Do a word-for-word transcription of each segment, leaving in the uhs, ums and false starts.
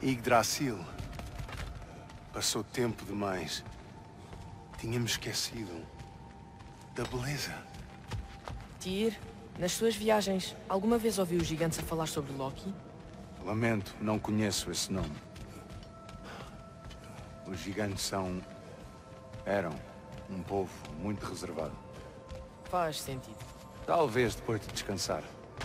Yggdrasil. Passou tempo demais. Tínhamos esquecido da beleza. Tyr, nas suas viagens, alguma vez ouviu os gigantes a falar sobre Loki? Lamento, não conheço esse nome. Os gigantes são... eram um povo muito reservado. Faz sentido. Talvez depois de descansar.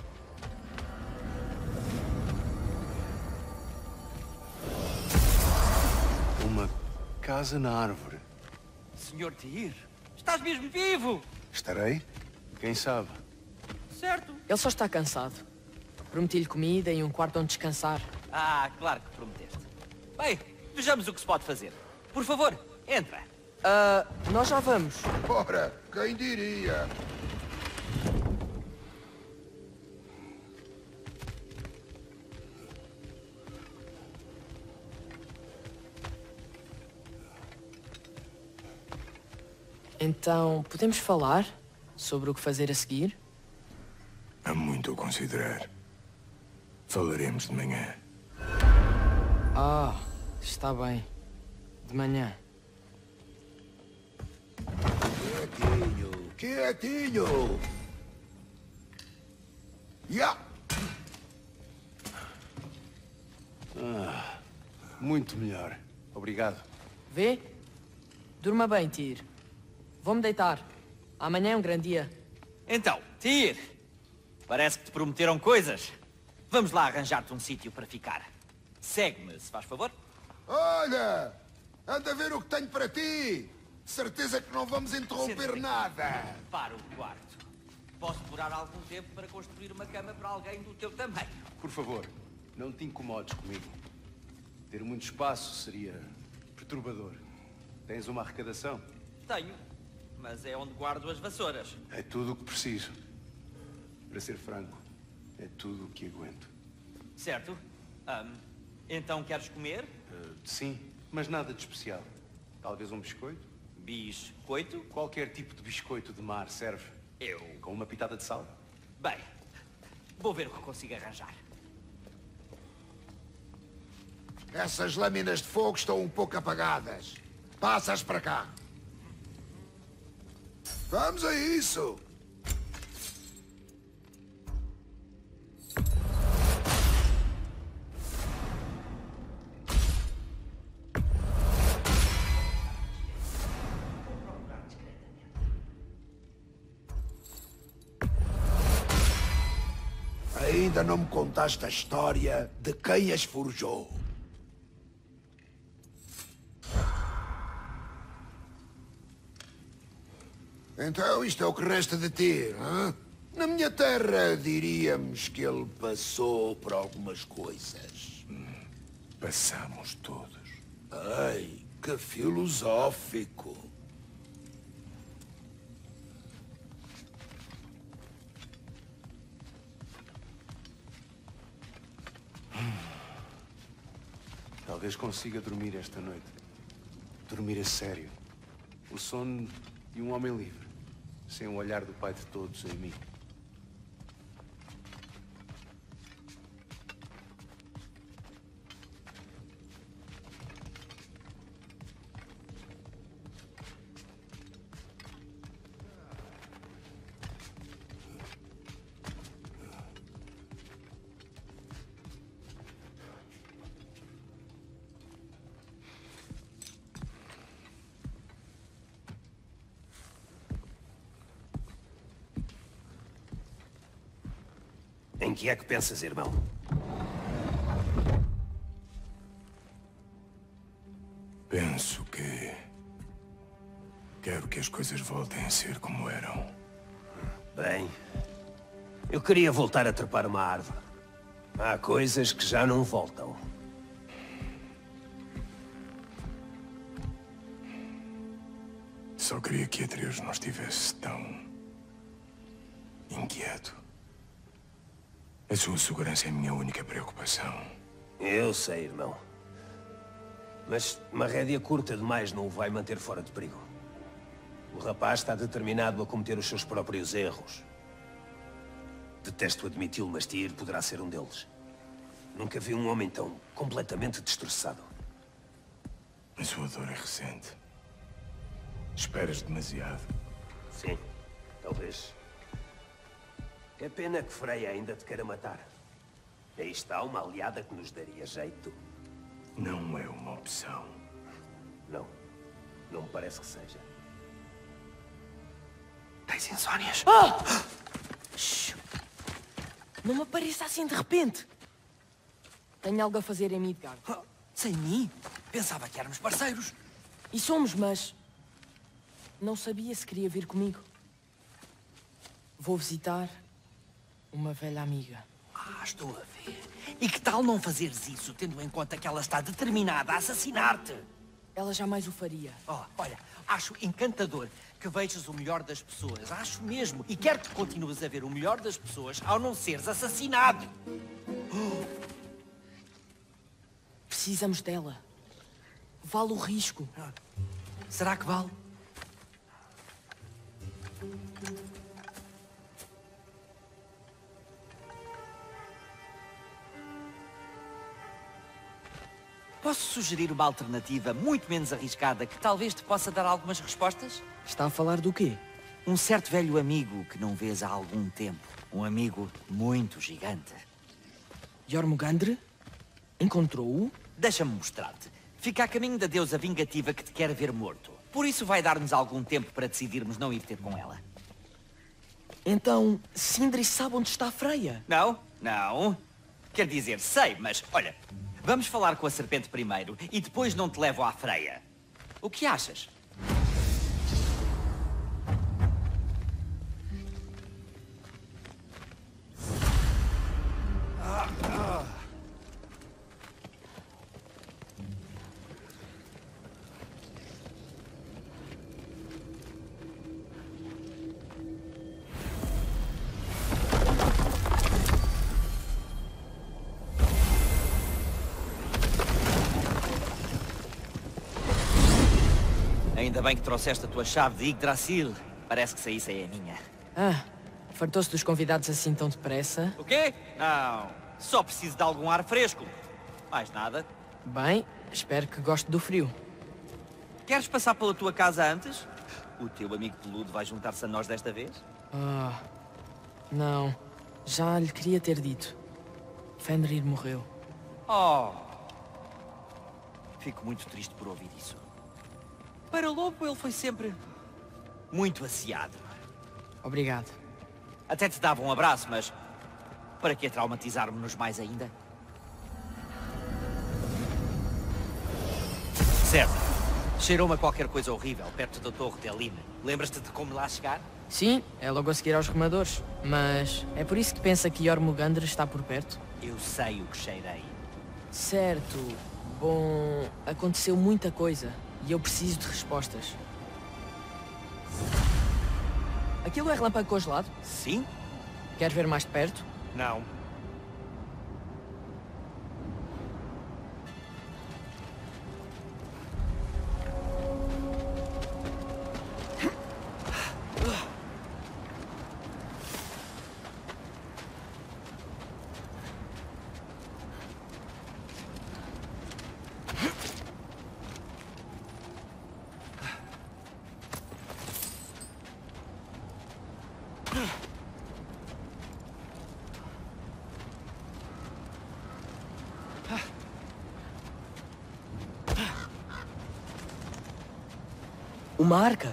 Uma casa na árvore. senhor Tyr, estás mesmo vivo! Estarei? Quem sabe? Certo. Ele só está cansado. Prometi-lhe comida e um quarto onde descansar. Ah, claro que prometeste. Bem, vejamos o que se pode fazer. Por favor, entra. Ah, nós já vamos. Ora, quem diria? Então, podemos falar sobre o que fazer a seguir? Há muito a considerar. Falaremos de manhã. Ah, está bem. De manhã. Quietinho, quietinho! Ya! Ah, muito melhor. Obrigado. Vê? Durma bem, Tyr. Vou-me deitar. Amanhã é um grande dia. Então, Tyr, parece que te prometeram coisas. Vamos lá arranjar-te um sítio para ficar. Segue-me, se faz favor. Olha! Anda a ver o que tenho para ti! Certeza que não vamos interromper Senta-te nada! aqui, para o quarto. Posso demorar algum tempo para construir uma cama para alguém do teu tamanho. Por favor, não te incomodes comigo. Ter muito espaço seria perturbador. Tens uma arrecadação? Tenho, mas é onde guardo as vassouras. É tudo o que preciso. Para ser franco, é tudo o que aguento. Certo? Ahm, então queres comer? Uh, sim, mas nada de especial. Talvez um biscoito? Biscoito? Qualquer tipo de biscoito de mar serve. Eu. Com uma pitada de sal? Bem, vou ver o que consigo arranjar. Essas lâminas de fogo estão um pouco apagadas. Passas para cá. Vamos a isso! Ainda não me contaste a história de quem as forjou. Então isto é o que resta de ti, hã? Na minha terra diríamos que ele passou por algumas coisas. Passamos todos. Ai, que filosófico. Talvez consiga dormir esta noite. Dormir a sério. O sono de um homem livre. Sem o olhar do pai de todos em mim. Em que é que pensas, irmão? Penso que... quero que as coisas voltem a ser como eram. Bem, eu queria voltar a trepar uma árvore. Há coisas que já não voltam. Só queria que Atreus não estivesse tão... inquieto. A sua segurança é a minha única preocupação. Eu sei, irmão. Mas uma rédea curta demais não o vai manter fora de perigo. O rapaz está determinado a cometer os seus próprios erros. Detesto admiti-lo, mas Tyr poderá ser um deles. Nunca vi um homem tão completamente destroçado. A sua dor é recente. Esperas demasiado. Sim, talvez. É pena que Freya ainda te queira matar. Aí está uma aliada que nos daria jeito. Não é uma opção. Não. Não me parece que seja. Tens insónias? Ah! Shhh. Não me apareça assim de repente. Tenho algo a fazer em Midgard. Oh, sem mim? Pensava que éramos parceiros. E somos, mas... não sabia se queria vir comigo. Vou visitar uma velha amiga. Ah, estou a ver. E que tal não fazeres isso, tendo em conta que ela está determinada a assassinar-te? Ela jamais o faria. Oh, olha, acho encantador que vejas o melhor das pessoas. Acho mesmo. E quero que continues a ver o melhor das pessoas ao não seres assassinado. Precisamos dela. Vale o risco. Será que vale? Posso sugerir uma alternativa muito menos arriscada que talvez te possa dar algumas respostas? Está a falar do quê? Um certo velho amigo que não vês há algum tempo. Um amigo muito gigante. Jormungandr? Encontrou-o? Deixa-me mostrar-te. Fica a caminho da deusa vingativa que te quer ver morto. Por isso vai dar-nos algum tempo para decidirmos não ir ter com ela. Então, Sindri sabe onde está a Freya? Não? Não. Quer dizer, sei, mas olha... Vamos falar com a serpente primeiro e depois não te levo à Freya. O que achas? Ainda bem que trouxeste a tua chave de Yggdrasil. Parece que saísse aí a minha. Ah, fartou-se dos convidados assim tão depressa? O quê? Não. Só preciso de algum ar fresco. Mais nada. Bem, espero que goste do frio. Queres passar pela tua casa antes? O teu amigo peludo vai juntar-se a nós desta vez? Ah, não. Já lhe queria ter dito. Fenrir morreu. Oh. Fico muito triste por ouvir isso. Para lobo ele foi sempre muito asseado. Obrigado. Até te dava um abraço, mas para que traumatizar-me-nos mais ainda? Certo. Cheirou-me a qualquer coisa horrível perto da Torre de Eline. Lembras-te de como lá chegar? Sim, é logo a seguir aos remadores. Mas é por isso que pensa que Jormungandr está por perto? Eu sei o que cheirei. Certo. Bom, aconteceu muita coisa. E eu preciso de respostas. Aquilo é relâmpago congelado? Sim? Queres ver mais de perto? Não. Uma arca?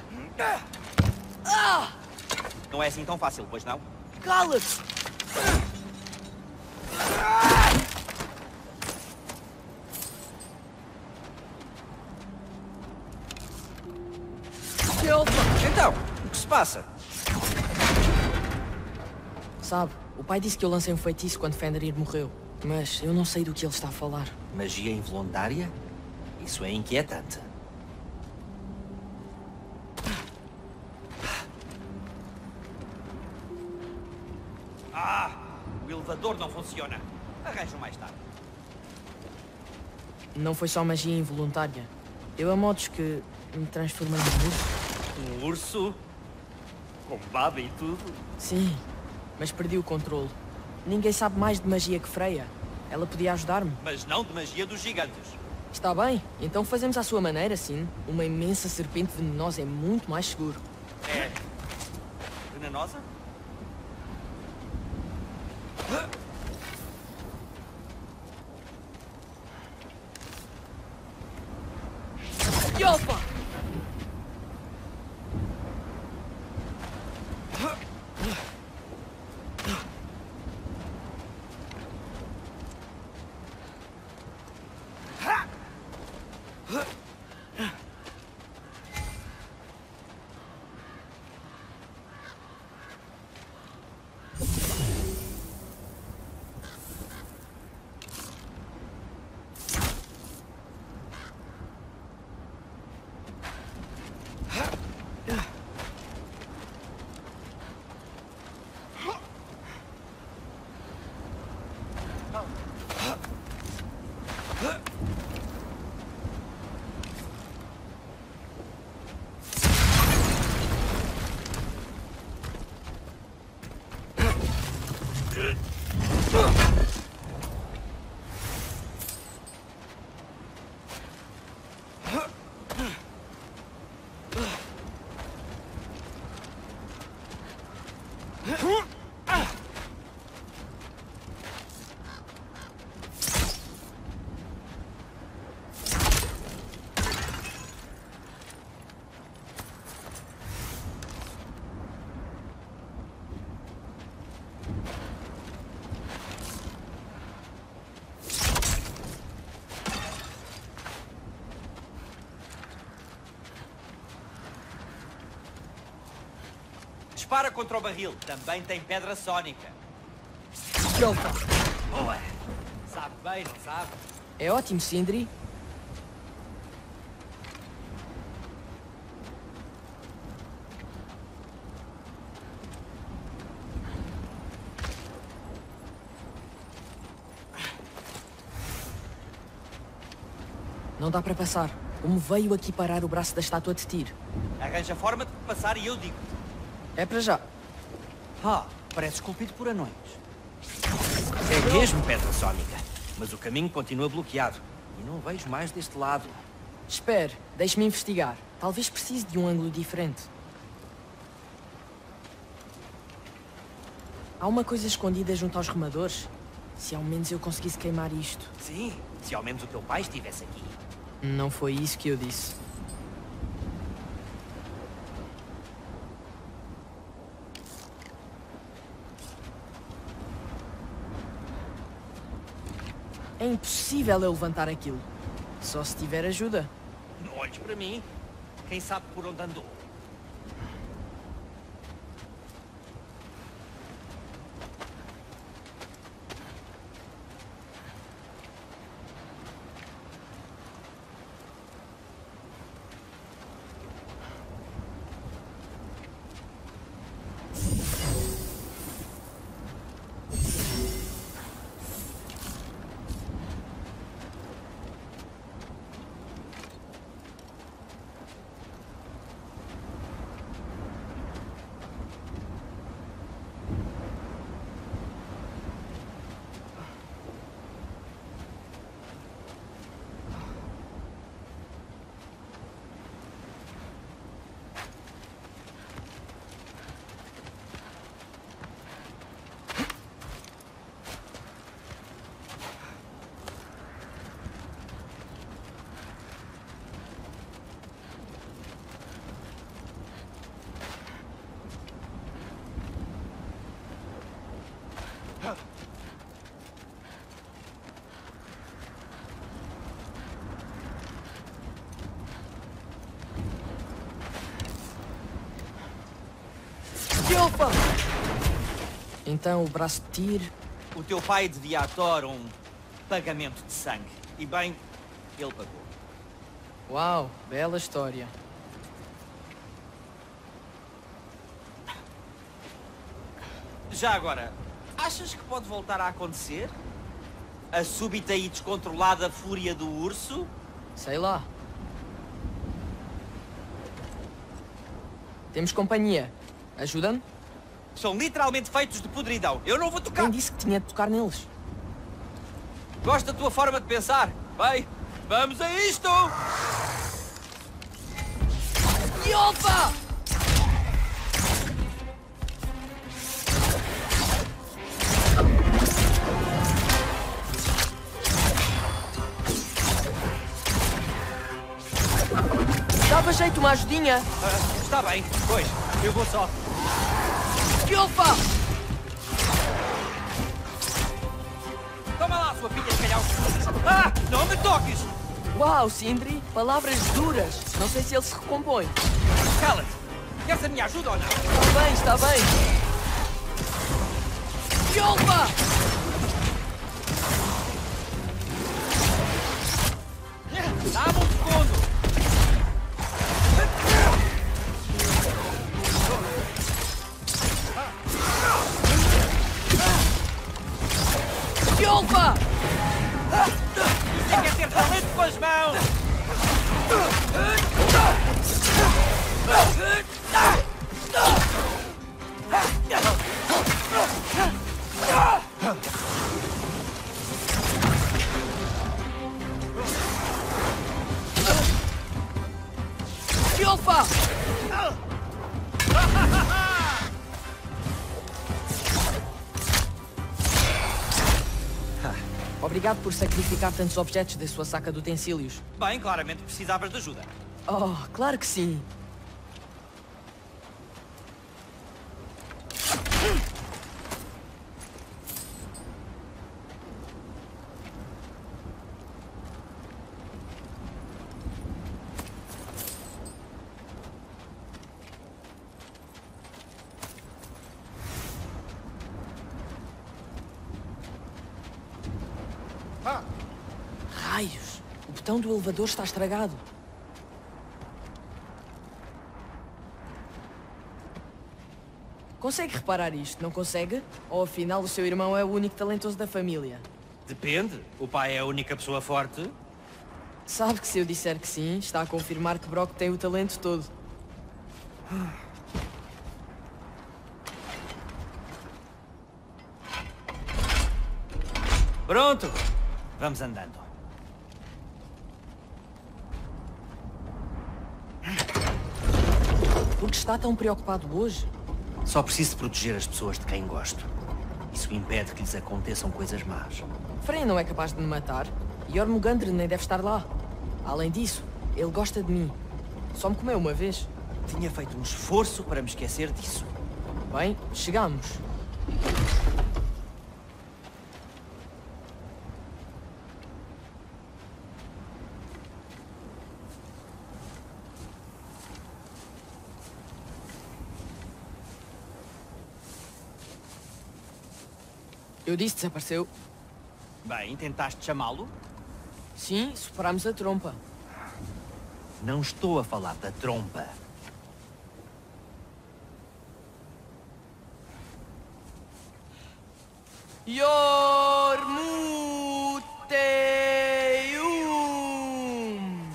Não é assim tão fácil, pois não? Cala-te! Então, o que se passa? Sabe, o pai disse que eu lancei um feitiço quando Fenrir morreu. Mas eu não sei do que ele está a falar. Magia involuntária? Isso é inquietante. Ah! O elevador não funciona. Arranjo mais tarde. Não foi só magia involuntária. Eu a modos que me transformei num urso. Um urso? Com baba e tudo? Sim, mas perdi o controle. Ninguém sabe mais de magia que Freya. Ela podia ajudar-me. Mas não de magia dos gigantes. Está bem, então fazemos à sua maneira, sim. Uma imensa serpente venenosa é muito mais seguro. É... venenosa? Yopa! Dispara contra o barril. Também tem pedra sónica. Yopa! Boa! Sabe bem, não sabe? É ótimo, Sindri. Não dá para passar. Como veio aqui parar o braço da estátua de Tyr? Arranja forma de passar e eu digo-te. É para já. Ah, parece esculpido por anões. É mesmo pedra sónica. Mas o caminho continua bloqueado. E não vejo mais deste lado. Espere, deixe-me investigar. Talvez precise de um ângulo diferente. Há uma coisa escondida junto aos remadores? Se ao menos eu conseguisse queimar isto. Sim, se ao menos o teu pai estivesse aqui. Não foi isso que eu disse. É impossível eu levantar aquilo. Só se tiver ajuda. Não olhes para mim. Quem sabe por onde andou? Opa! Então o braço de Tyr... O teu pai devia a Thor um pagamento de sangue. E bem, ele pagou. Uau, bela história. Já agora, achas que pode voltar a acontecer? A súbita e descontrolada fúria do urso? Sei lá. Temos companhia. Ajuda-me? São literalmente feitos de podridão. Eu não vou tocar. Quem disse que tinha de tocar neles? Gosto da tua forma de pensar. Bem, vamos a isto! Yopa! Dava jeito uma ajudinha. Ah, está bem, pois, eu vou só. Yopa! Toma lá, sua filha de calhau. Ah, não me toques! Uau, Sindri, palavras duras. Não sei se ele se recompõe. Cala-te! Queres a minha ajuda ou não? Está bem, está bem. Yopa! Dá-me um segundo! Yopa! Você quer ter talento com as mãos! Yopa! Obrigado por sacrificar tantos objetos da sua saca de utensílios. Bem, claramente precisavas de ajuda. Oh, claro que sim. Raios! O botão do elevador está estragado. Consegue reparar isto, não consegue? Ou afinal o seu irmão é o único talentoso da família? Depende. O pai é a única pessoa forte. Sabe que se eu disser que sim, está a confirmar que Brock tem o talento todo. Pronto! Vamos andando. Por que está tão preocupado hoje? Só preciso proteger as pessoas de quem gosto. Isso impede que lhes aconteçam coisas más. Frey não é capaz de me matar. E Ormugandr nem deve estar lá. Além disso, ele gosta de mim. Só me comeu uma vez. Tinha feito um esforço para me esquecer disso. Bem, chegamos. Eu disse desapareceu. Bem, tentaste chamá-lo? Sim, superámos a trompa. Não estou a falar da trompa. Yormuteum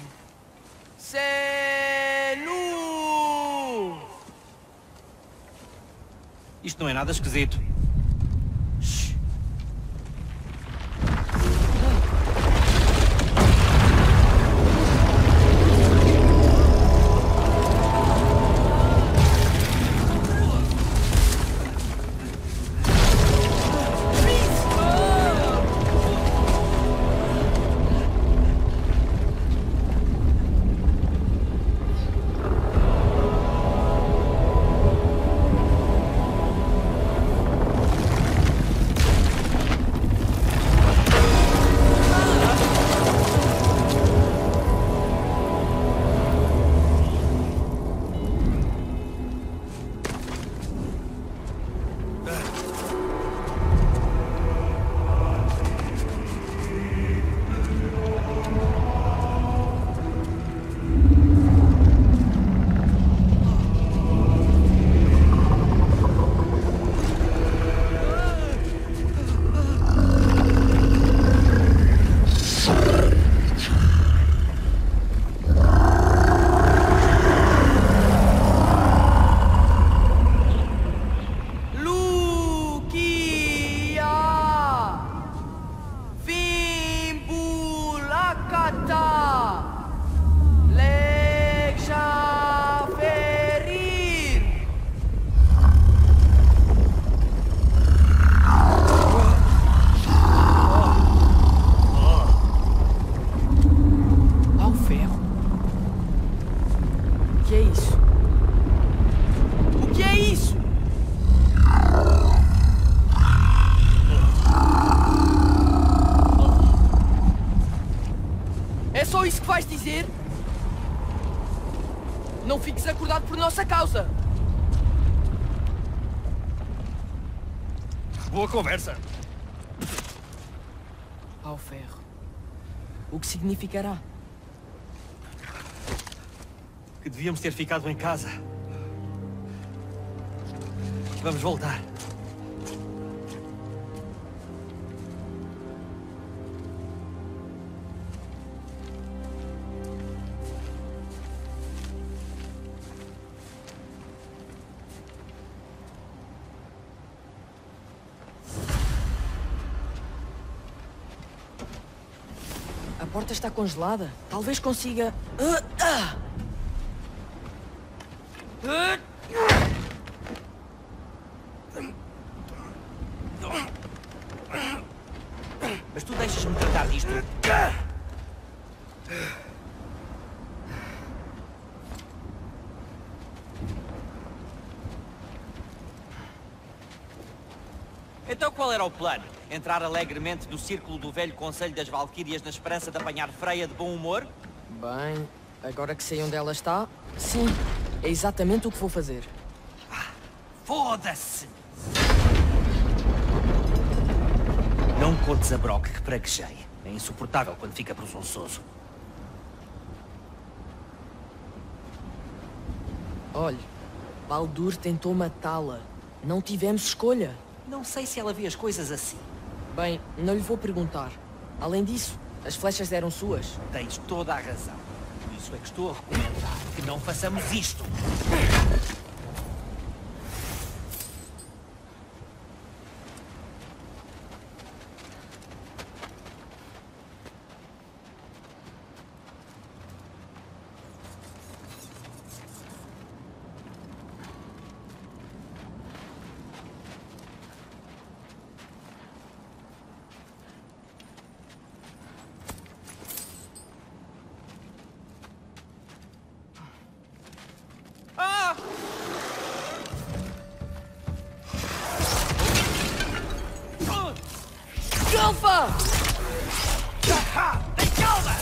Senu. Isto não é nada esquisito. Shhh. Rakata! Leksha Ferir! Ao ferro. O que é isso? O que é isso? É só isso que vais dizer? Não fiques acordado por nossa causa. Boa conversa. Ao ferro. O que significará? Que devíamos ter ficado em casa. Vamos voltar. A porta está congelada. Talvez consiga... Ah, ah! Ah! Mas tu deixas-me tratar disto. Então qual era o plano? Entrar alegremente no círculo do velho Conselho das Valquírias na esperança de apanhar Freya de bom humor? Bem, agora que sei onde ela está, sim, é exatamente o que vou fazer. Ah, foda-se! Não contes a Brock que praguejei. É insuportável quando fica presunçoso. Olhe, Baldur tentou matá-la. Não tivemos escolha. Não sei se ela vê as coisas assim. Bem, não lhe vou perguntar. Além disso, as flechas eram suas. Tens toda a razão. Por isso é que estou a recomendar que não façamos isto. Galfa! Tem calma!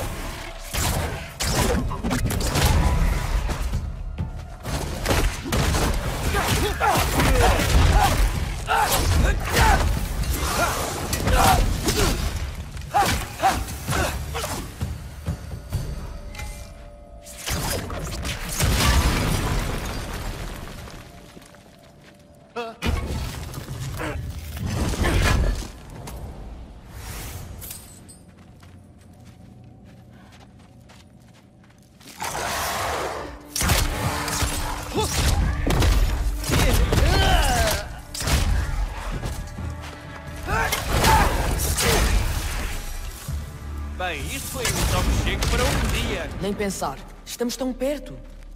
Bem, isto foi um toque cheio para um dia. Nem pensar. Estamos tão perto.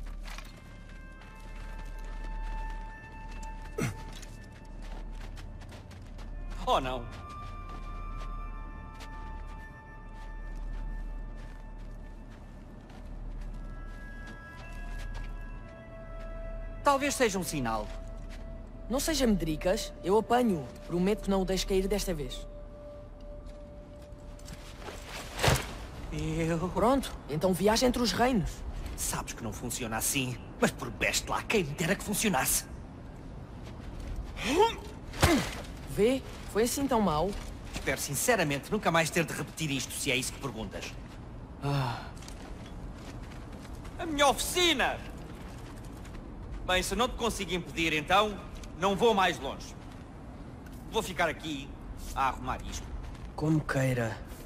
Oh, não. Talvez seja um sinal. Não seja medricas, eu apanho. Prometo que não o deixo cair desta vez. Eu... Pronto, então viaja entre os reinos. Sabes que não funciona assim, mas por beste lá, quem me dera que funcionasse. Vê? Foi assim tão mau? Espero sinceramente nunca mais ter de repetir isto, se é isso que perguntas. Ah. A minha oficina! Bem, se não te consigo impedir, então, não vou mais longe. Vou ficar aqui a arrumar isto. Como queira.